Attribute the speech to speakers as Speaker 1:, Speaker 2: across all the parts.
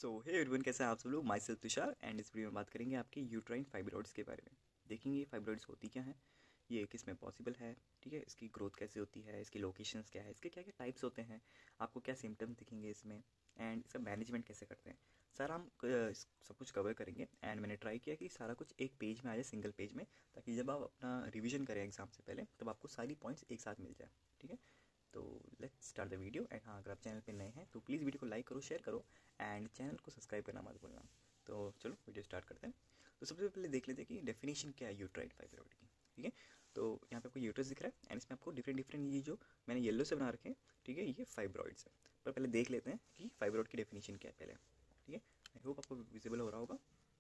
Speaker 1: सो hey everyone, कैसे हैं आप सब लोग। माई सेल्फ तुषार एंड इस वीडियो में बात करेंगे आपके यूट्राइन फाइब्रॉइड्स के बारे में। देखेंगे फाइब्रॉइड्स होती क्या है, ये किस में पॉसिबल है, ठीक है, इसकी ग्रोथ कैसे होती है, इसकी लोकेशंस क्या है, इसके क्या क्या टाइप्स होते हैं, आपको क्या सिम्टम्स दिखेंगे इसमें, एंड इसका मैनेजमेंट कैसे करते हैं। सारा हम सब कुछ कवर करेंगे। एंड मैंने ट्राई किया कि सारा कुछ एक पेज में आ जाए, सिंगल पेज में, ताकि जब आप अपना रिविजन करें एग्जाम से पहले तब आपको सारी पॉइंट्स एक साथ मिल जाए। ठीक है, तो let's start the video. And हाँ, अगर आप चैनल पे नए हैं तो प्लीज़ वीडियो को लाइक करो, शेयर करो एंड चैनल को सब्सक्राइब करना मत भूलना। तो चलो वीडियो स्टार्ट करते हैं। तो सबसे पहले देख लेते हैं कि डेफिनेशन क्या है यूट्राइन फाइब्रॉइड की। ठीक है, तो यहाँ पे आपको यूट्रस दिख रहा है एंड इसमें आपको डिफरेंट ये जो मैंने येलो से बना रखे हैं, ठीक है, ये फाइब्रॉइड्स है। पर पहले देख लेते हैं कि फाइब्रॉइड की डेफिनेशन क्या है पहले। ठीक है, आई होप आपको विजिबल हो रहा होगा।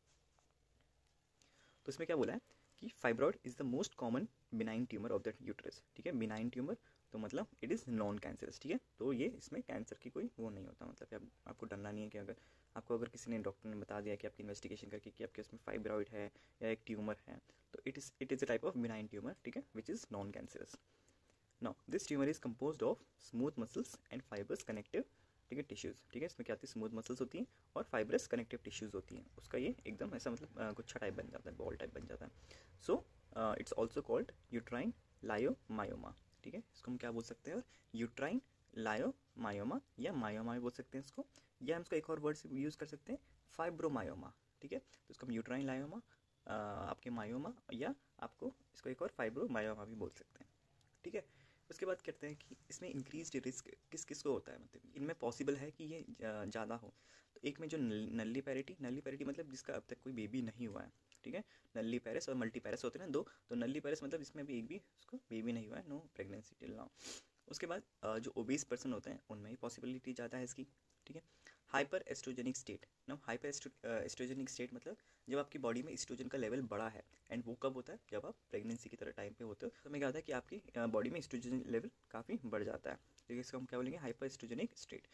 Speaker 1: तो इसमें क्या बोला है कि fibroid is the most common benign tumour of the uterus. ठीक है, बिनाइन ट्यूमर तो मतलब इट इज़ नॉन कैंसरस। ठीक है, तो ये इसमें कैंसर की कोई वो नहीं होता, मतलब कि आपको डरना नहीं है कि अगर किसी ने डॉक्टर ने बता दिया कि आपकी इन्वेस्टिगेशन करके कि आपके उसमें फाइब्रॉइड है या एक ट्यूमर है, तो it is a type of benign tumour, ठीक है, which is non cancerous. Now this tumour is composed of smooth muscles and fibres connective, ठीक है, टिश्यूज़। ठीक है, इसमें क्या होती है, स्मूथ मसल्स होती हैं और फाइबरस कनेक्टिव टिश्यूज़ होती हैं। उसका ये एकदम ऐसा मतलब गुच्छा टाइप बन जाता है, बॉल टाइप बन जाता है। So it's also called uterine leiomyoma. ठीक है, इसको हम क्या बोल सकते हैं, यूट्राइन लायोमायोमा या मायोमा भी बोल सकते हैं इसको, या हम इसको एक और वर्ड से यूज़ कर सकते हैं, फाइब्रोमायोमा। ठीक है, तो इसको हम यूट्राइन लायोमा, आपके मायोमा, या आपको इसको एक और फाइब्रोमायोमा भी बोल सकते हैं। ठीक है, उसके बाद कहते हैं कि इसमें इंक्रीज रिस्क किस किस को होता है, मतलब इनमें पॉसिबल है कि ये ज़्यादा हो। तो एक में जो नल्ली पैरिटी मतलब जिसका अब तक कोई बेबी नहीं हुआ है। ठीक है, नल्ली पैरिस और मल्टी पैरिस होते हैं ना दो, तो नल्ली पैरिस मतलब इसमें भी एक भी उसको बेबी नहीं हुआ है, नो प्रेगनेंसी टिल नाउ। उसके बाद जो ओबीस पर्सन होते हैं उनमें ही पॉसिबिलिटी ज़्यादा है इसकी। ठीक है, हाइपर एस्ट्रोजेनिक स्टेट। ना हाइपर एस्ट्रोजेनिक स्टेट मतलब जब आपकी बॉडी में एस्ट्रोजन का लेवल बड़ा है, एंड वो कब होता है, जब आप प्रेगनेंसी की तरह टाइम पे होते हो, तो हमें क्या होता है कि आपकी बॉडी में एस्ट्रोजन लेवल काफ़ी बढ़ जाता है। ठीक है, इसको हम क्या बोलेंगे, hyper estrogenic state.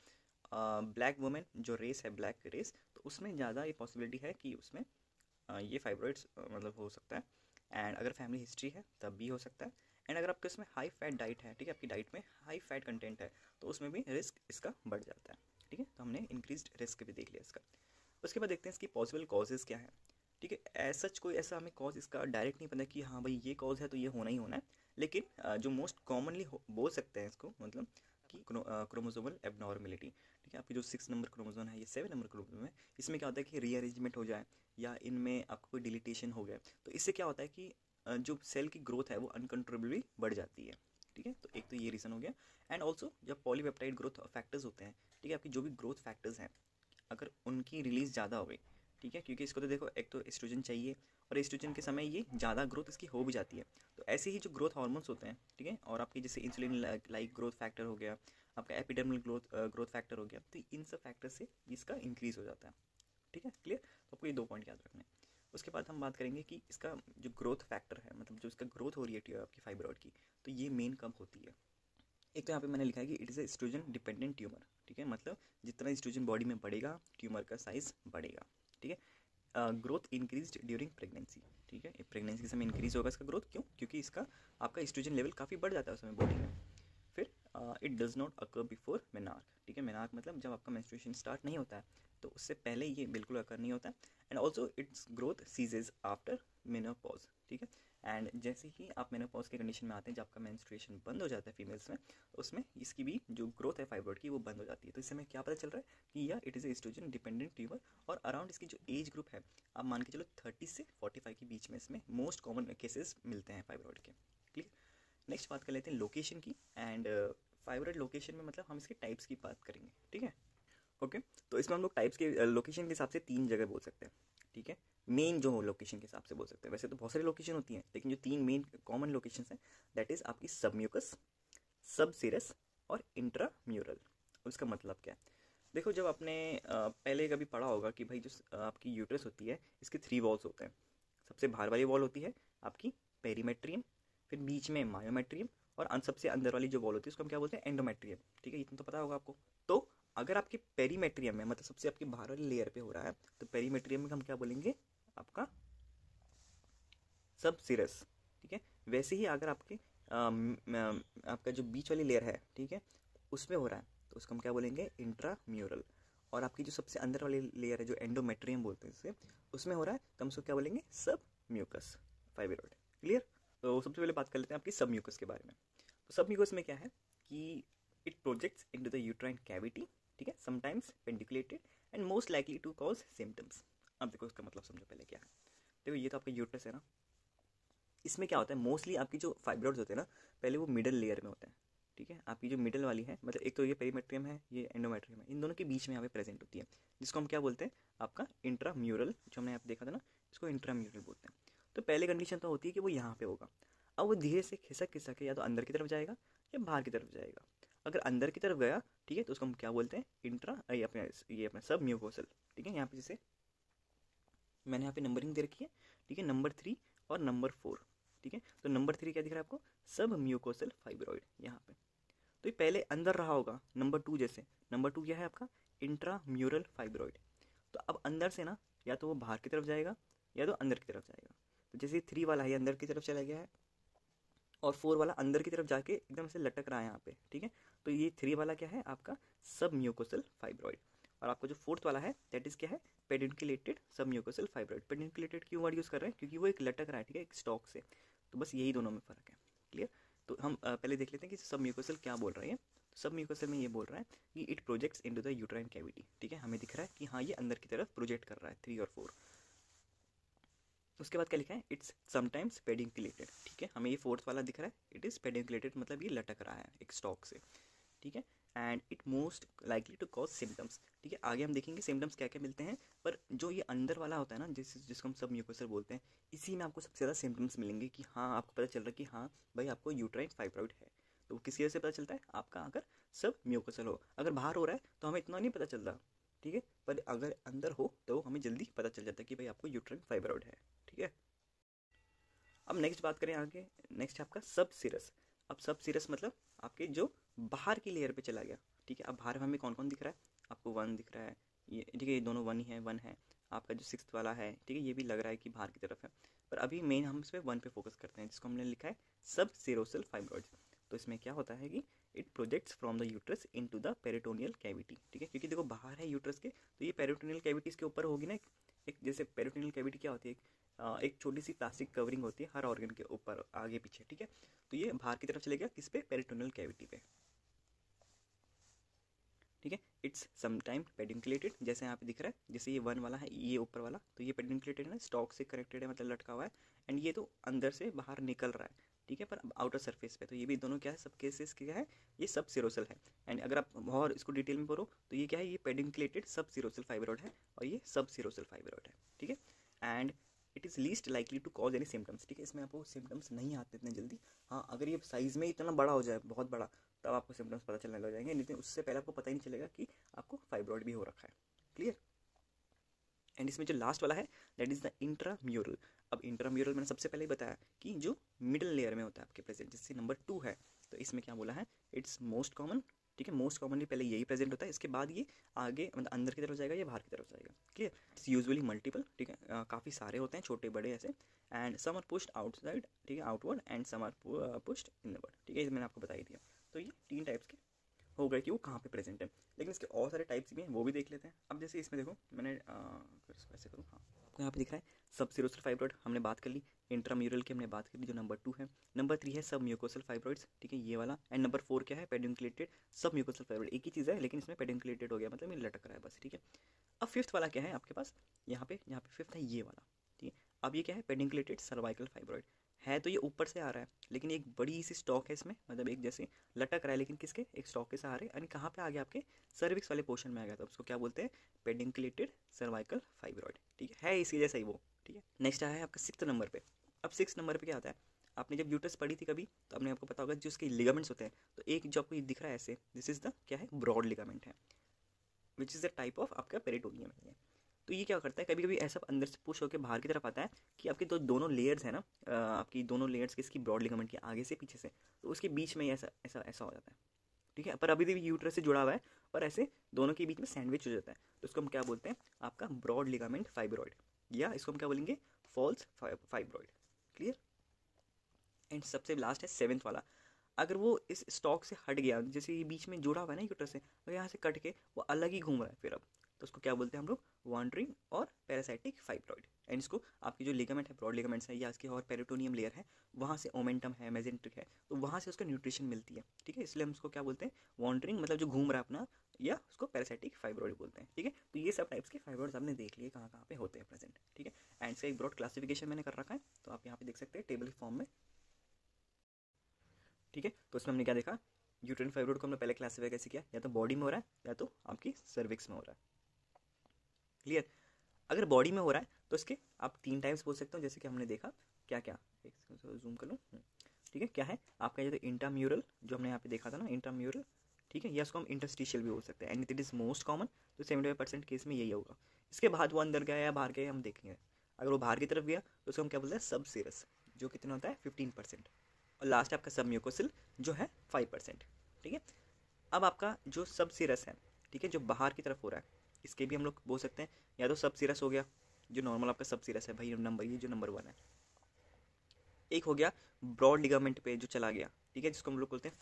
Speaker 1: Black women जो रेस है, ब्लैक रेस, तो उसमें ज़्यादा ये पॉसिबिलिटी है कि उसमें ये फाइब्रॉइड्स मतलब हो सकता है। एंड अगर फैमिली हिस्ट्री है तब भी हो सकता है। एंड अगर आपके उसमें हाई फैट डाइट है, ठीक है, आपकी डाइट में हाई फैट कंटेंट है, तो उसमें भी रिस्क इसका बढ़ जाता है। ठीक है, तो हमने इंक्रीज्ड रिस्क भी देख लिया इसका। उसके बाद देखते हैं इसकी पॉसिबल कॉजेज़ क्या है। ठीक है, ऐसा कोई ऐसा हमें कॉज इसका डायरेक्ट नहीं पता कि हाँ भाई ये कॉज है तो ये होना ही होना है, लेकिन जो मोस्ट कॉमनली बोल सकते हैं इसको, मतलब कि क्रोमोसोमल एबनॉर्मेलिटी। ठीक है, आपकी जो 6 नंबर क्रोमोसोम है, ये 7 नंबर क्रोमोसोम है, इसमें क्या होता है कि रीअरेंजमेंट हो जाए या इनमें आपको कोई डिलीटेशन हो गया, तो इससे क्या होता है कि जो सेल की ग्रोथ है वो अनकंट्रोलेबली बढ़ जाती है। ठीक है, तो एक तो ये रीज़न हो गया। एंड ऑल्सो जब पॉलीपेप्टाइड ग्रोथ फैक्टर्स होते हैं, ठीक है, आपकी जो भी ग्रोथ फैक्टर्स हैं, अगर उनकी रिलीज़ ज़्यादा हो गई, ठीक है, क्योंकि इसको तो देखो एक तो एस्ट्रोजन चाहिए, और एस्ट्रोजन के समय ये ज़्यादा ग्रोथ इसकी हो भी जाती है। तो ऐसे ही जो ग्रोथ हार्मोन्स होते हैं, ठीक है, और आपकी जैसे इंसुलिन लाइक ग्रोथ फैक्टर हो गया, आपका एपिडर्मल ग्रोथ फैक्टर हो गया, तो इन सब फैक्टर से इसका इंक्रीज़ हो जाता है। ठीक है, क्लियर। तो आपको ये 2 पॉइंट याद रखना है। उसके बाद हम बात करेंगे कि इसका जो ग्रोथ फैक्टर है, मतलब जो इसका ग्रोथ हो रही है आपकी फाइब्रॉइड की, तो ये मेन कब होती है। एक तो यहाँ पे मैंने लिखा है कि it is a estrogen dependent tumour. ठीक है, मतलब जितना एस्ट्रोजन बॉडी में बढ़ेगा ट्यूमर का साइज बढ़ेगा। ठीक है, ग्रोथ इंक्रीज ड्यूरिंग प्रेगनेंसी। ठीक है, प्रेगनेंसी के समय इंक्रीज होगा इसका ग्रोथ, क्यों, क्योंकि इसका आपका एस्ट्रोजन लेवल काफ़ी बढ़ जाता है उस समय बॉडी में। फिर it does not occur before menarche. ठीक है, मेनार्क मतलब जब आपका मेंस्ट्रुएशन स्टार्ट नहीं होता है, तो उससे पहले ये बिल्कुल अकर नहीं होता है। And also its growth ceases after menopause. ठीक है, एंड जैसे ही आप मेनोपॉज के कंडीशन में आते हैं, जब आपका मेंस्ट्रुएशन बंद हो जाता है फीमेल्स में, तो उसमें इसकी भी जो ग्रोथ है फाइब्रॉइड की वो बंद हो जाती है। तो इससे हमें क्या पता चल रहा है कि यह it is estrogen dependent tumour, और अराउंड इसकी जो एज ग्रुप है, आप मान के चलो 30 से 45 के बीच में इसमें मोस्ट कॉमन केसेस मिलते हैं फाइब्रॉइड के। क्लियर। नेक्स्ट बात कर लेते हैं लोकेशन की। एंड फाइब्रॉइड लोकेशन में मतलब हम इसके टाइप्स की बात करेंगे। ठीक है, ओके, तो इसमें हम लोग टाइप्स के लोकेशन के हिसाब से 3 जगह बोल सकते हैं। ठीक है, मेन जो लोकेशन के हिसाब से बोल सकते हैं, वैसे तो बहुत सारी लोकेशन होती हैं, लेकिन जो 3 मेन कॉमन लोकेशन हैं, दैट इज़ आपकी सबम्यूकस, सब सीरस और इंट्राम्यूरल। उसका मतलब क्या है, देखो जब आपने पहले कभी पढ़ा होगा कि भाई जो आपकी यूट्रस होती है, इसके 3 वॉल्स होते हैं। सबसे बाहर वाली वॉल होती है आपकी पेरीमेट्रियम, फिर बीच में मायोमेट्रियम, और सबसे अंदर वाली जो वॉल होती है उसको हम क्या बोलते हैं, एंडोमेट्रियम। ठीक है, इतना तो पता होगा आपको। तो अगर आपके पेरीमेट्रियम में, मतलब सबसे आपके बाहर वाली लेयर पे हो रहा है, तो पेरीमेट्रियम में हम क्या बोलेंगे, आपका सब सिरस। ठीक है, वैसे ही अगर आपके आपका जो बीच वाली लेयर है, ठीक है, उसमें हो रहा है, तो उसको हम क्या बोलेंगे, इंट्राम्यूरल। और आपकी जो सबसे अंदर वाली लेयर है जो एंडोमेट्रियम बोलते हैं इससे, उसमें हो रहा है तो हम उसको क्या बोलेंगे, सब म्यूकस फाइब्रॉइड। क्लियर। तो सबसे पहले बात कर लेते हैं आपकी सब म्यूकस के बारे में। तो सब म्यूकस में क्या है कि it projects into the uterine cavity, ठीक है, sometimes pedunculated and most likely to cause symptoms. अब देखो इसका मतलब समझो पहले क्या है। देखो ये तो आपका यूट्रस है ना, इसमें क्या होता है मोस्टली आपकी जो फाइब्रॉइड्स होते हैं ना, पहले वो मिडल लेयर में होते हैं, ठीक है। आपकी जो मिडल वाली है, मतलब एक तो ये पेरीमेट्रियम है, ये एंडोमेट्रियम है, इन दोनों के बीच में यहाँ पे प्रेजेंट होती है, जिसको हम क्या बोलते हैं, आपका इंट्राम्यूरल, जो हमने यहाँ पे देखा था ना, इसको इंट्राम्यूरल बोलते हैं। तो पहले कंडीशन तो होती है कि वो यहाँ पे होगा। अब वो धीरे से खिसक खिसक के या तो अंदर की तरफ जाएगा या बाहर की तरफ जाएगा। अगर अंदर की तरफ गया, ठीक है, तो उसको हम क्या बोलते हैं, ये अपना सब म्यूकोसल, ठीक है। यहाँ पे जैसे मैंने यहाँ पे नंबरिंग दे रखी है, ठीक है, नंबर 3 और नंबर 4, ठीक है। तो नंबर 3 क्या दिख रहा है आपको, सब म्यूकोसल फाइब्रॉइड यहाँ पे। तो ये पहले अंदर रहा होगा नंबर 2 जैसे। नंबर 2 क्या है आपका, इंट्राम्यूरल फाइब्रॉइड। तो अब अंदर से ना या तो वो बाहर की तरफ जाएगा या तो अंदर की तरफ जाएगा। तो जैसे 3 वाला है अंदर की तरफ चला गया है, और 4 वाला अंदर की तरफ जाके एकदम से लटक रहा है यहाँ पे, ठीक है। तो ये 3 वाला क्या है आपका, सब म्यूकोसल फाइब्रॉइड। और आपको जो 4th वाला है दैट इज क्या है, पेडिकुलेटेड सब म्यूकोसल फाइब्रॉइड। पेडिकुलेटेड क्यों वर्ड यूज़ कर रहे हैं, क्योंकि वो एक लटक रहा है, ठीक है, एक स्टॉक से। तो बस यही दोनों में फ़र्क है। क्लियर। तो हम पहले देख लेते हैं कि सब म्यूकोसल क्या बोल रहा है। सब म्यूकोसल में ये बोल रहा है कि it projects into the uterine cavity, ठीक है। हमें दिख रहा है कि हाँ ये अंदर की तरफ प्रोजेक्ट कर रहा है 3 और 4। उसके बाद क्या लिखा है, इट्स समटाइम्स पेडिकुलेटेड, ठीक है। हमें ये 4th वाला दिख रहा है, इट इज़ पेडिकुलेटेड, मतलब ये लटक रहा है एक स्टॉक से, ठीक है। And it most likely to cause symptoms, ठीक है। आगे हम देखेंगे सिम्टम्स क्या क्या मिलते हैं, पर जो ये अंदर वाला होता है ना, जिसको हम सब म्यूकोसल बोलते हैं, इसी में आपको सबसे ज़्यादा सिम्टम्स मिलेंगे कि हाँ आपको पता चल रहा है कि हाँ भाई आपको यूट्राइन फाइब्रॉइड है। तो वो किसी वजह से पता चलता है, आपका अगर सब म्यूकोसल हो। अगर बाहर हो रहा है तो हमें इतना नहीं पता चलता, ठीक है, पर अगर अंदर हो तो हमें जल्दी पता चल जाता है कि भाई आपको यूट्राइन फाइब्रॉइड है, ठीक है। अब नेक्स्ट बात करें आगे, नेक्स्ट आपका सब सीरस। अब सब सीरस मतलब आपके जो बाहर की लेयर पे चला गया, ठीक है। अब बाहर हमें कौन कौन दिख रहा है, आपको 1 दिख रहा है, ये ठीक है, ये दोनों 1 ही है, 1 है। आपका जो 6th वाला है, ठीक है, ये भी लग रहा है कि बाहर की तरफ है, पर अभी मेन हम इस पर 1 पे फोकस करते हैं, जिसको हमने लिखा है सब सीरोसल फाइब्रॉइड्स। तो इसमें क्या होता है कि it projects from the uterus into the peritoneal cavity, ठीक है। क्योंकि देखो बाहर है यूट्रस के, तो ये पेरिटोनियल कैविटी इसके ऊपर होगी ना, एक जैसे पेरिटोनियल कैविटी क्या होती है, एक छोटी सी प्लास्टिक कवरिंग होती है हर ऑर्गन के ऊपर आगे पीछे, ठीक है। तो ये बाहर की तरफ चले गया किस पे, पेरिटोनियल कैविटी पे, ठीक है। इट्स समटाइम पेडिकुलेटेड, जैसे यहाँ पे दिख रहा है, जैसे ये 1 वाला है, ये ऊपर वाला, तो ये पेडिकुलेटेड है ना, स्टॉक से कनेक्टेड है, मतलब लटका हुआ है। एंड ये तो अंदर से बाहर निकल रहा है, ठीक है, पर आउटर सरफेस पे। तो ये भी दोनों क्या है, सब केसेस क्या है, ये सब सीरोसल है। एंड अगर आप और इसको डिटेल में पढ़ो तो ये क्या है, ये पेडिकुलेटेड सब सीरोसल फाइब्रॉइड है, और ये सब सीरोसल फाइब्रॉइड है, ठीक है। And it is least likely to cause any symptoms, ठीक है। इसमें आपको सिम्टम्स नहीं आते इतने जल्दी। हाँ अगर ये साइज़ में इतना बड़ा हो जाए, बहुत बड़ा, तब आपको सिम्टम्स पता चलने लग जाएंगे, लेकिन उससे पहले आपको पता ही नहीं चलेगा कि आपको फाइब्रॉइड भी हो रखा है। क्लियर। एंड इसमें जो लास्ट वाला है दैट इज़ द इंट्राम्यूरल। अब इंट्राम्यूरल मैंने सबसे पहले ही बताया कि जो मिडिल लेयर में होता है आपके प्रेजेंट, जिससे नंबर 2 है। तो इसमें क्या बोला है, इट्स मोस्ट कॉमन, ठीक है। मोस्ट कॉमनली पहले यही प्रेजेंट होता है, इसके बाद ये आगे मतलब अंदर की तरफ जाएगा या बाहर की तरफ जाएगा। क्लियर। इट्स यूजुअली मल्टीपल, ठीक है, काफ़ी सारे होते हैं, छोटे बड़े ऐसे। And some are pushed outside, ठीक है, outward, and some are pushed inward, ठीक है। ये मैंने आपको बता ही दिया। तो ये 3 टाइप्स के हो गए कि वो कहाँ पे प्रेजेंट है, लेकिन इसके और सारे टाइप्स भी हैं, वो भी देख लेते हैं। अब जैसे इसमें देखो मैंने ऐसे करूँ, हाँ आपको यहाँ पे दिख रहा है सब सीरोसल फाइब्रॉइड, हमने बात कर ली। इंट्राम्यूरल की हमने बात कर ली, जो नंबर 2 है। नंबर 3 है सब म्यूकोसल फाइब्रॉइड्स, ठीक है, ये वाला। एंड नंबर 4 क्या है, पेडिकुलेटेड सब म्यूकोसल फाइब्रॉइड, एक ही चीज़ है, लेकिन इसमें पेडिकुलेटेड हो गया, मतलब ये लटक रहा है बस, ठीक है। अब 5th वाला क्या है आपके पास, यहाँ पे 5th है ये वाला, ठीक है। अब ये क्या है, पेडिकुलेटेड सर्वाइकल फाइब्रॉइड है, तो ये ऊपर से आ रहा है, लेकिन एक बड़ी सी स्टॉक है इसमें, मतलब एक जैसे लटक रहा है, लेकिन किसके, एक स्टॉक के सहारे। यानी कहाँ पे आ गया, आपके सर्विक्स वाले पोर्शन में आ गया, तो उसको क्या बोलते हैं, पेडिकुलेटेड सर्वाइकल फाइब्रॉइड, ठीक है इसकी जैसा ही वो, ठीक है। नेक्स्ट आया है आपका 6th नंबर पे। अब 6th नंबर पे क्या आता है, आपने जब यूट्रस पढ़ी थी कभी, तो आपने आपको पता होगा जो उसके लिगामेंट्स होते हैं, तो एक जो आपको ये दिख रहा है ऐसे, दिस इज द क्या है, ब्रॉड लिगामेंट है, which is the type of आपका पेरिटोनियम है। तो ये क्या करता है, कभी कभी ऐसा अंदर से पुश होकर बाहर की तरफ आता है कि आपकी दोनों लेयर्स है ना, आपकी दोनों लेयर्स किसकी, ब्रॉड लिगामेंट की, आगे से पीछे से, तो उसके बीच में ऐसा ऐसा ऐसा हो जाता है, ठीक है। पर अभी भी यूट्रस से जुड़ा हुआ है, पर ऐसे दोनों के बीच में सैंडविच हो जाता है, तो उसको हम क्या बोलते हैं, आपका ब्रॉड लिगामेंट फाइब्रॉइड, या इसको हम क्या बोलेंगे, फॉल्स फाइब्रॉइड। क्लियर। एंड सबसे लास्ट है 7th वाला। अगर वो इस स्टॉक से हट गया, जैसे ये बीच में जुड़ा हुआ है ना यूट्रस से, अगर यहाँ से कट के वो अलग ही घूम रहा है फिर अब, तो उसको क्या बोलते हैं हम लोग, वॉन्डरिंग और पैरासाइटिक फाइब्रॉइड। एंड इसको आपकी जो लिगामेंट है, ब्रॉड लिगामेंट्स है या इसके और पेरिटोनियम लेयर है, वहाँ से ओमेंटम है, मेजेंट्रिक है, तो वहाँ से उसको न्यूट्रिशन मिलती है, ठीक है। इसलिए हम उसको क्या बोलते हैं, वॉन्डरिंग मतलब जो घूम रहा है अपना, या उसको पैरासाइटिक फाइब्रॉइड बोलते हैं, ठीक है। तो ये सब टाइप्स के फाइब्रॉइड्स आपने देख लिए कहाँ कहाँ पे होते हैं प्रेजेंट, ठीक है। एंड इसका एक ब्रॉड क्लासिफिकेशन मैंने कर रखा है, तो आप यहाँ पे देख सकते हैं टेबल फॉर्म में, ठीक है। तो उसमें हमने क्या देखा, यूट्राइन फाइब्रॉइड को हमने पहले क्लासिफाई कैसे किया, या तो बॉडी में हो रहा है या तो आपकी सर्विक्स में हो रहा है, क्लियर। अगर बॉडी में हो रहा है तो इसके आप 3 टाइप्स बोल सकते हो, जैसे कि हमने देखा क्या क्या, एक जूम कर लूँ, ठीक है। क्या है आपका, ये तो इंट्राम्यूरल जो हमने यहाँ पे देखा था ना, इंट्राम्यूरल, ठीक है, या उसको हम इंटरस्टिशियल भी बोल सकते हैं, and it is most common, तो 75% केस में यही होगा। इसके बाद वो अंदर गया या बाहर गया हम देखेंगे। अगर वो बाहर की तरफ गया तो उसको हम क्या बोलते हैं, सब सीरस, जो कितना होता है 15%, और लास्ट आपका सब म्यूकोसिल जो है 5%, ठीक है। अब आपका जो सब सीरस है, ठीक है, जो बाहर की तरफ हो रहा है, इसके भी हम लोग बोल सकते हैं, या तो सब सीरस हो गया, जो नॉर्मल आपका सब सीरस है भाई, नंबर ये जो नंबर 1 है। एक हो गया ब्रॉड लिगामेंट पे जो चला गया, ठीक है, जिसको हम लोग बोलते हैं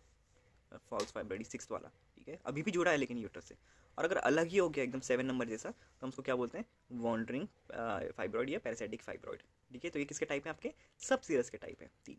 Speaker 1: फॉल्स फाइब्रॉइड, 6 वाला, ठीक है, अभी भी जुड़ा है लेकिन यूट्रस से। और अगर अलग ही हो गया एकदम 7 नंबर जैसा, तो हम उसको क्या बोलते हैं, वॉन्डरिंग फाइब्रॉइड या पैरासाइटिक फाइब्रॉइड, ठीक है। तो ये किसके टाइप है, आपके सब सीरस के टाइप है। 3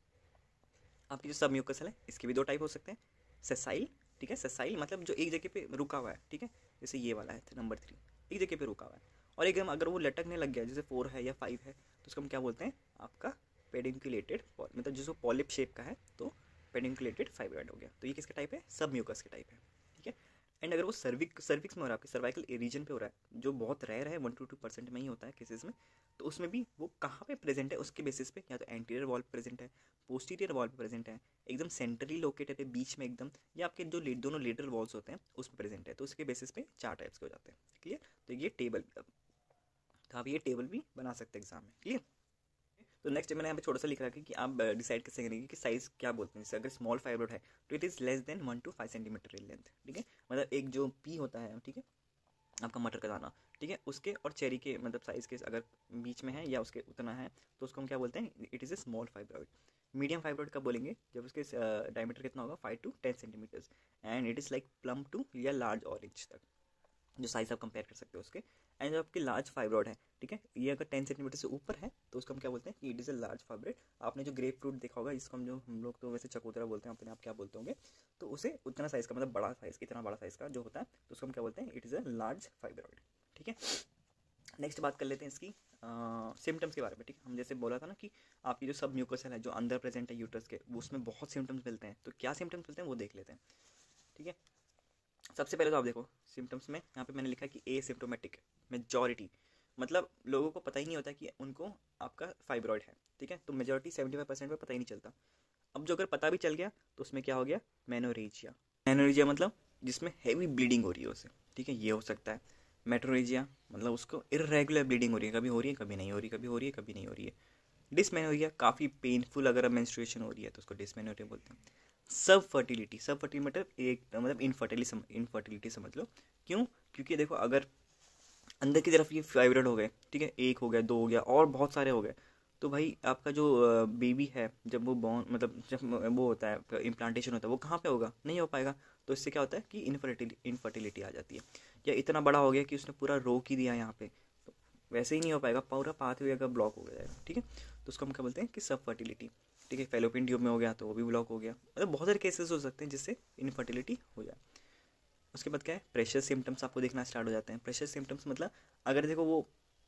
Speaker 1: आपकी जो सब म्यूकस है, इसके भी 2 टाइप हो सकते हैं, सेसाइल, ठीक है, सेसाइल मतलब जो एक जगह पे रुका हुआ है, ठीक है, जैसे ये वाला है नंबर 3, एक जगह पे रुका हुआ है। और एकदम अगर वो लटकने लग गया, जैसे 4 है या 5 है, तो उसको हम क्या बोलते हैं, आपका पेडिकुलेटेड, मतलब जिसको पॉलिप शेप का है, तो पेडिकुलेटेड फाइब्रॉइड हो गया। तो ये किसका टाइप है, सब म्यूकस के टाइप है, ठीक है। एंड अगर वो सर्विक्स में हो रहा है, आपके सर्वाइकल रीजन पे हो रहा है, जो बहुत रेयर है, 1 to 2% में ही होता है केसेस में, तो उसमें भी वो कहाँ पे प्रेजेंट है उसके बेसिस पे, या तो एंटीरियर वॉल पे प्रेजेंट है, पोस्टीरियर वॉल पे प्रेजेंट है, एकदम सेंट्रली लोकेटेड है बीच में एकदम, या आपके जो दोनों लेटरल वॉल्स होते हैं उस पर प्रेजेंट है, तो उसके बेसिस पे 4 टाइप्स के हो जाते हैं, क्लियर। तो ये टेबल, तो आप ये टेबल भी बना सकते हैं एग्जाम में, क्लियर। तो नेक्स्ट मैंने यहाँ पे छोटा सा लिख रखा है कि आप डिसाइड कैसे करेंगे कि साइज क्या बोलते हैं। जैसे अगर स्मॉल फाइब्रॉइड है तो it is less than 1 to 5 centimetre in length, ठीक है, मतलब एक जो पी होता है, ठीक है, आपका मटर का दाना, ठीक है, उसके और चेरी के मतलब साइज़ के अगर बीच में है या उसके उतना है, तो उसको हम क्या बोलते हैं, it is a small fibroid. Medium fibroid कब बोलेंगे, जब उसके डायमीटर कितना होगा, 5 to 10 centimetres, and it is like plum to या लार्ज ऑरेंज तक, जो साइज आप कंपेयर कर सकते हो उसके। एंड जो आपकी लार्ज फाइब्रॉइड है, ठीक है, ये अगर 10 सेंटीमीटर से ऊपर है तो उसको हम क्या बोलते हैं कि it is a large fibroid. आपने जो ग्रेप फ्रूट देखा होगा, इसको हम लोग तो वैसे चकोतरा बोलते हैं, अपने आप क्या बोलते होंगे, तो उसे उतना साइज़ का, मतलब बड़ा साइज़, इतना बड़ा साइज़ का जो होता है, तो उसको हम क्या बोलते हैं, it is a large fibroid, ठीक है। नेक्स्ट बात कर लेते हैं इसकी सिम्टम्स के बारे में, ठीक है। हम जैसे बोला था ना कि आपकी जो सब म्यूकोसल है जो अंदर प्रेजेंट है यूट्रस के, वो उसमें बहुत सिम्टम्स मिलते हैं, तो क्या सिम्टम्स मिलते हैं वो देख लेते हैं, ठीक है। सबसे पहले तो आप देखो सिम्टम्स में, यहाँ पे मैंने लिखा कि एसिम्टोमेटिक मेजॉरिटी, मतलब लोगों को पता ही नहीं होता कि उनको आपका फाइब्रॉइड है, ठीक है, तो मेजॉरिटी 75% में पता ही नहीं चलता। अब जो अगर पता भी चल गया तो उसमें क्या हो गया, मेनोरेजिया। मेनोरेजिया मतलब जिसमें हैवी ब्लीडिंग हो रही है उसे, ठीक है, ये हो सकता है। मेट्रोरेजिया मतलब उसको इरेगुलर ब्लीडिंग हो रही है, कभी हो रही है कभी नहीं हो रही, कभी हो रही है कभी नहीं हो रही है। डिसमेनोरिया काफ़ी पेनफुल, अगर मेंस्ट्रुएशन हो रही है तो उसको डिसमेनोरिया बोलते हैं। सब फर्टिलिटी, सब फर्टिलिटी मतलब एक मतलब इनफर्टिलिटी समझ लो। क्यों, क्योंकि देखो अगर अंदर की तरफ ये फाइब्रॉइड हो गए, ठीक है, 1 हो गया, 2 हो गया, और बहुत सारे हो गए, तो भाई आपका जो बेबी है, जब वो बॉर्न मतलब जब वो होता है इम्प्लांटेशन होता है, वो कहाँ पे होगा, नहीं हो पाएगा। तो इससे क्या होता है कि इनफर्टिलिटी आ जाती है, या इतना बड़ा हो गया कि उसने पूरा रोक ही दिया यहाँ पे, तो वैसे ही नहीं हो पाएगा, पूरा पाथवे अगर ब्लॉक हो जाएगा, ठीक है। तो उसको हम क्या बोलते हैं कि सब फर्टिलिटी, ठीक है। फेलोपियन ट्यूब में हो गया तो वो भी ब्लॉक हो गया, मतलब बहुत सारे केसेस हो सकते हैं जिससे इनफर्टिलिटी हो जाए। उसके बाद क्या है, प्रेशर सिम्टम्स आपको देखना स्टार्ट हो जाते हैं। प्रेशर सिम्टम्स मतलब अगर देखो वो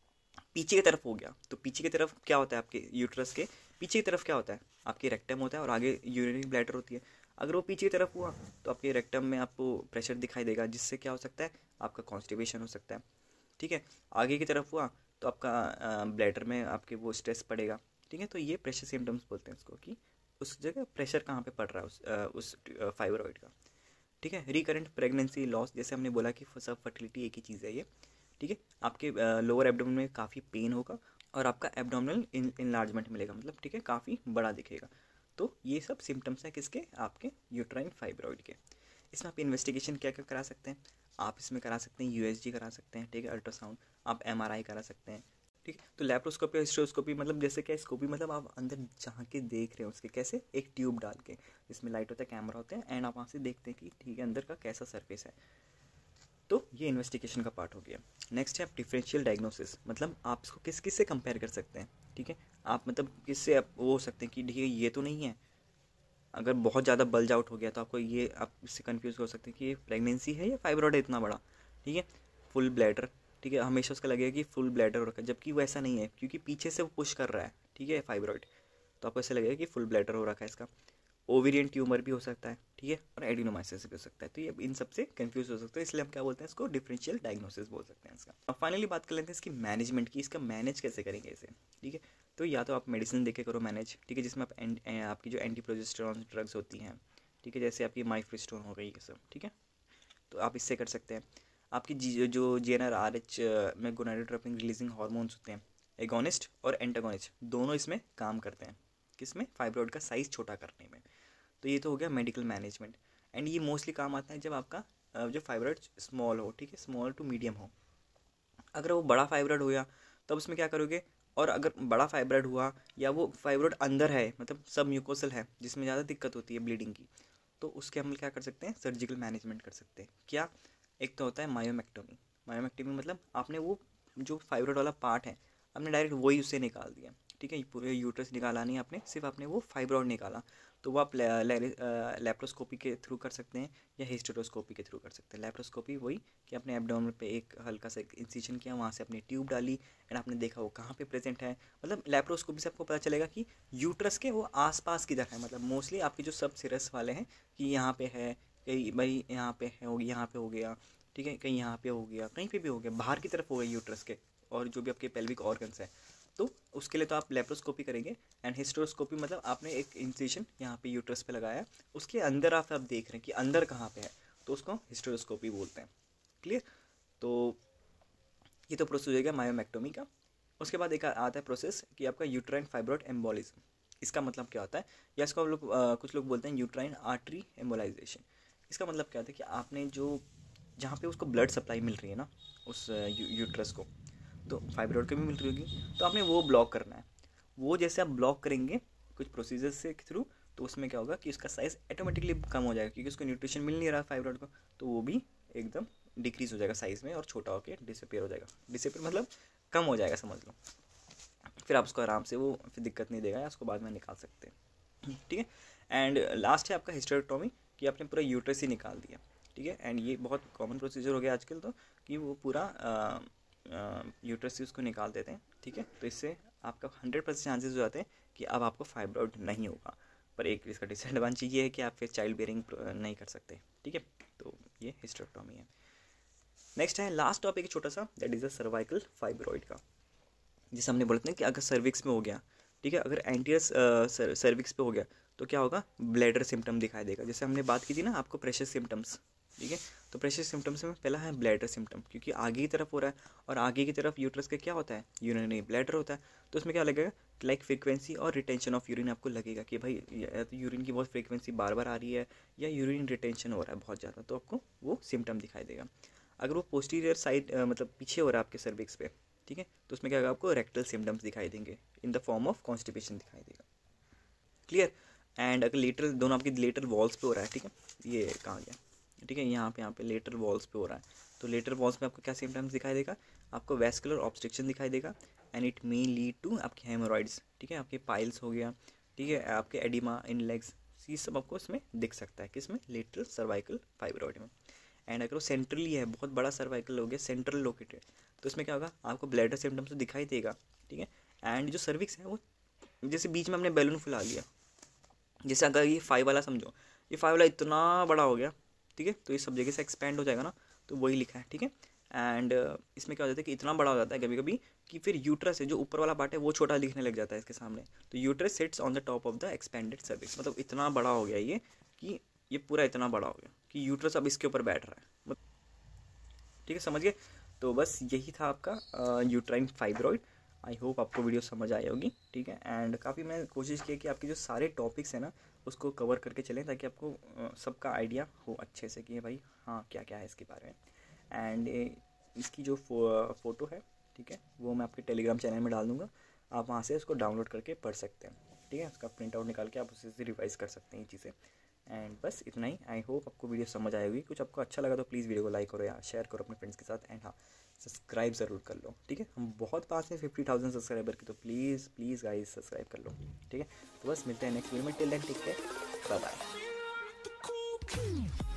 Speaker 1: पीछे की तरफ हो गया, तो पीछे की तरफ क्या होता है, आपके यूट्रस के पीछे की तरफ क्या होता है, आपके रेक्टम होता है और आगे यूरिनरी ब्लैडर होती है। अगर वो पीछे की तरफ हुआ तो आपके रेक्टम में आपको प्रेशर दिखाई देगा, जिससे क्या हो सकता है, आपका कॉन्स्टिपेशन हो सकता है, ठीक है। आगे की तरफ हुआ तो आपका ब्लैडर में आपके वो स्ट्रेस पड़ेगा, ठीक है। तो ये प्रेशर सिम्टम्स बोलते हैं उसको, कि उस जगह प्रेशर कहाँ पे पड़ रहा है उस फाइब्रॉइड का, ठीक है। रिकरेंट प्रेगनेंसी लॉस, जैसे हमने बोला कि सब फर्टिलिटी एक ही चीज़ है ये, ठीक है। आपके लोअर एब्डोमेन में काफ़ी पेन होगा और आपका एब्डोमिनल इनलार्जमेंट मिलेगा, मतलब ठीक है, काफ़ी बड़ा दिखेगा। तो ये सब सिम्टम्स हैं किसके, आपके यूट्राइन फाइब्रॉइड के। इसमें आप इन्वेस्टिगेशन क्या क्या करा सकते हैं, आप इसमें करा सकते हैं यूएसजी करा सकते हैं, ठीक है, अल्ट्रासाउंड, आप एमआरआई करा सकते हैं, ठीक ठीक है। तो लैप्रोस्कोपी और हिस्टेरोस्कोपी मतलब जैसे क्या, स्कोपी मतलब आप अंदर झांक के देख रहे हो उसके, कैसे, एक ट्यूब डाल के जिसमें लाइट होता है, कैमरा होता है, एंड आप वहाँ से देखते हैं कि ठीक है अंदर का कैसा सरफेस है। तो ये इन्वेस्टिगेशन का पार्ट हो गया। नेक्स्ट है आप डिफरेंशियल डायग्नोसिस, मतलब आप इसको किस किस से कंपेयर कर सकते हैं, ठीक है। आप मतलब किससे आप वो हो सकते हैं कि ठीक है ये तो नहीं है, अगर बहुत ज़्यादा बल्ज आउट हो गया तो आपको ये, आप इससे कंफ्यूज हो सकते हैं कि ये प्रेगनेंसी है या फाइब्रॉइड है इतना बड़ा, ठीक है। फुल ब्लैडर, ठीक है, हमेशा उसका लगेगा कि फुल ब्लैडर हो रखा है, जबकि वो ऐसा नहीं है क्योंकि पीछे से वो पुश कर रहा है, ठीक है, फाइब्रॉइड। तो आपको ऐसा लगेगा कि फुल ब्लैडर हो रखा है इसका। ओवेरियन ट्यूमर भी हो सकता है, ठीक है, और एडिनोमाइसिस भी हो सकता है। तो ये इन सबसे कंफ्यूज हो सकते हैं, इसलिए हम क्या बोलते हैं इसको, डिफरेंशियल डायग्नोसिस बोल सकते हैं इसका। अब फाइनली बात कर लेते हैं इसकी मैनेजमेंट की, इसका मैनेज कैसे करेंगे इसे, ठीक है। तो या तो आप मेडिसिन देके करो मैनेज, ठीक है, जिसमें आप आपकी जो एंटी प्रोजेस्टेरॉन ड्रग्स होती हैं, ठीक है, जैसे आपकी माइफ्रिस्टोन हो गई ये सब, ठीक है, तो आप इससे कर सकते हैं। आपकी जो GnRH में गोनाडोट्रोपिन रिलीजिंग हार्मोन्स होते हैं, एगोनिस्ट और एंटागोनिस्ट, दोनों इसमें काम करते हैं, किसमें, फाइब्रॉइड का साइज़ छोटा करने में। तो ये तो हो गया मेडिकल मैनेजमेंट, एंड ये मोस्टली काम आता है जब आपका जो फाइब्रॉइड स्मॉल हो, ठीक है, स्मॉल टू मीडियम हो। अगर वो बड़ा फाइब्रॉइड हो गया तब उसमें क्या करोगे, और अगर बड़ा फाइब्रॉइड हुआ या वो फाइब्रॉइड अंदर है, मतलब सब म्यूकोसल है जिसमें ज़्यादा दिक्कत होती है ब्लीडिंग की, तो उसके हम क्या कर सकते हैं, सर्जिकल मैनेजमेंट कर सकते हैं। क्या, एक तो होता है मायोमेक्टोमी। मायोमेक्टोमी मतलब आपने वो जो फाइब्रॉइड वाला पार्ट है आपने डायरेक्ट वही उससे निकाल दिया, ठीक है, पूरे यूट्रस निकाला नहीं आपने, सिर्फ आपने वो फाइब्रॉइड निकाला। तो वो आप लैप्रोस्कोपी के थ्रू कर सकते हैं या हिस्टेरोस्कोपी के थ्रू कर सकते हैं। लैप्रोस्कोपी वही कि आपने एब्डोमेन पे एक हल्का सा इंसिजन किया, वहाँ से आपने ट्यूब डाली एंड आपने देखा वो कहाँ पे प्रेजेंट है। मतलब लैप्रोस्कोपी से आपको पता चलेगा कि यूट्रस के वो आसपास किधर है, मतलब मोस्टली आपके जो सब सिरस वाले हैं कि यहाँ पे है, कहीं भाई यहाँ पे है, यहाँ पे हो गया, ठीक है, कहीं यहाँ पे हो गया, कहीं पे भी हो गया, बाहर की तरफ हो गया यूट्रस के, और जो भी आपके पेल्विक ऑर्गन्स है, तो उसके लिए तो आप लेप्रोस्कोपी करेंगे। एंड हिस्टेरोस्कोपी मतलब आपने एक इंसिजन यहाँ पे यूट्रस पे लगाया, उसके अंदर आप देख रहे हैं कि अंदर कहाँ पे है, तो उसको हिस्टेरोस्कोपी बोलते हैं। क्लियर। तो ये तो प्रोसेस हो गया मायोमेक्टोमी का। उसके बाद एक आता है प्रोसेस कि आपका यूट्राइन फाइब्रॉइड एम्बोलिज्म। इसका मतलब क्या होता है, या इसको लोग कुछ लोग बोलते हैं यूट्राइन आर्टरी एम्बोलाइजेशन। इसका मतलब क्या होता है कि आपने जो, जहाँ पे उसको ब्लड सप्लाई मिल रही है ना उस यूट्रस को, तो फाइब्रॉइड को भी मिल रही होगी, तो आपने वो ब्लॉक करना है। वो जैसे आप ब्लॉक करेंगे कुछ प्रोसीजर से थ्रू, तो उसमें क्या होगा कि उसका साइज़ ऑटोमेटिकली कम हो जाएगा, क्योंकि उसको न्यूट्रिशन मिल नहीं रहा फाइब्रॉइड को, तो वो भी एकदम डिक्रीज हो जाएगा साइज़ में और छोटा होकर डिसअपियर हो जाएगा। डिसअपियर मतलब कम हो जाएगा समझ लो। फिर आप उसको आराम से, वो फिर दिक्कत नहीं देगा, या उसको बाद में निकाल सकते हैं, ठीक है। एंड लास्ट है आपका हिस्टेरेक्टोमी, कि आपने पूरा यूट्रस ही निकाल दिया, ठीक है। एंड ये बहुत कॉमन प्रोसीजर हो गया आजकल तो, कि वो पूरा यूट्रस से उसको निकाल देते हैं, ठीक है। तो इससे आपका 100% चांसेस हो जाते हैं कि अब आपको फाइब्रॉइड नहीं होगा। पर एक इसका डिसएडवांटेज ये है कि आप फिर चाइल्ड बेयरिंग नहीं कर सकते, ठीक है। तो ये हिस्टेरेक्टोमी है। नेक्स्ट है लास्ट टॉपिक छोटा सा, that is the cervical fibroid का। जैसे हमने बोलते हैं कि अगर सर्विक्स में हो गया, ठीक है, अगर एंटीरियर सर्विक्स पे हो गया तो क्या होगा, ब्लैडर सिम्टम दिखाई देगा। जैसे हमने बात की थी ना आपको प्रेशर सिम्टम्स, ठीक है, तो प्रेशर सिम्टम्स में पहला है ब्लैडर सिम्टम, क्योंकि आगे की तरफ हो रहा है, और आगे की तरफ यूट्रस का क्या होता है, यूरिनरी ब्लैडर होता है। तो उसमें क्या लगेगा, लाइक फ्रीक्वेंसी और रिटेंशन ऑफ यूरिन आपको लगेगा कि भाई या तो यूरिन की बहुत फ्रीक्वेंसी बार बार आ रही है, या यूरिन रिटेंशन हो रहा है बहुत ज़्यादा, तो आपको वो सिम्टम दिखाई देगा। अगर वो पोस्टीरियर साइड मतलब पीछे हो रहा है आपके सर्विक्स पे, ठीक है, तो उसमें क्या होगा, आपको रेक्टल सिम्टम्स दिखाई देंगे, in the form of constipation दिखाई देगा। क्लियर। एंड अगर लेटरल, दोनों आपकी लेटरल वॉल्स पे हो रहा है, ठीक है, ये कहाँ गया, ठीक है, यहाँ पे लेटरल वॉल्स पे हो रहा है, तो लेटरल वॉल्स में आपको क्या सिम्टम्स दिखाई देगा, आपको वैस्कुलर ऑब्स्ट्रक्शन दिखाई देगा, and it may lead to आपके हेमोरॉइड्स, ठीक है, आपके पाइल्स हो गया, ठीक है, आपके एडिमा इन लेग्स, ये सब आपको इसमें दिख सकता है, किसमें, लेटरल सर्वाइकल फाइब्रॉइड में। एंड अगर वो सेंट्रली है, बहुत बड़ा सर्वाइकल हो गया, सेंट्रल लोकेटेड, तो इसमें क्या होगा, आपको ब्लैडर सिम्टम्स तो दिखाई देगा, ठीक है। एंड जो सर्विक्स है वो जैसे बीच में हमने बैलून फुला लिया, जैसे अगर ये 5 वाला समझो, ये 5 वाला इतना बड़ा हो गया, ठीक है, तो ये सब जगह से एक्सपेंड हो जाएगा ना, तो वही लिखा है, ठीक है। एंड इसमें क्या हो जाता है कि इतना बड़ा हो जाता है कभी कभी कि फिर यूट्रस है जो ऊपर वाला पार्ट है वो छोटा दिखने लग जाता है इसके सामने। तो uterus sits on the top of the expanded cervix, मतलब इतना बड़ा हो गया ये, कि ये पूरा इतना बड़ा हो गया कि यूट्रस अब इसके ऊपर बैठ रहा है, ठीक है, समझ गए। तो बस यही था आपका यूट्राइन फाइब्रॉइड। आई होप आपको वीडियो समझ आई होगी, ठीक है। एंड काफ़ी मैं कोशिश की कि आपके जो सारे टॉपिक्स हैं ना उसको कवर करके चलें, ताकि आपको सबका आइडिया हो अच्छे से कि भाई हाँ क्या क्या है इसके बारे में। एंड इसकी जो फ़ोटो है ठीक है, वो मैं आपके टेलीग्राम चैनल में डाल दूँगा, आप वहाँ से उसको डाउनलोड करके पढ़ सकते हैं। ठीक है, उसका प्रिंट आउट निकाल के आप उसे से रिवाइज़ कर सकते हैं ये चीज़ें। एंड बस इतना ही। आई होप आपको वीडियो समझ आई होगी। कुछ आपको अच्छा लगा तो प्लीज़ वीडियो को लाइक करो या शेयर करो अपने फ्रेंड्स के साथ। एंड हाँ, सब्सक्राइब ज़रूर कर लो। ठीक है, हम बहुत पास हैं 50,000 सब्सक्राइबर की, तो प्लीज़ प्लीज़ गाइस सब्सक्राइब कर लो। ठीक है, तो बस मिलते हैं नेक्स्ट वीडियो में। Till then take care, bye bye.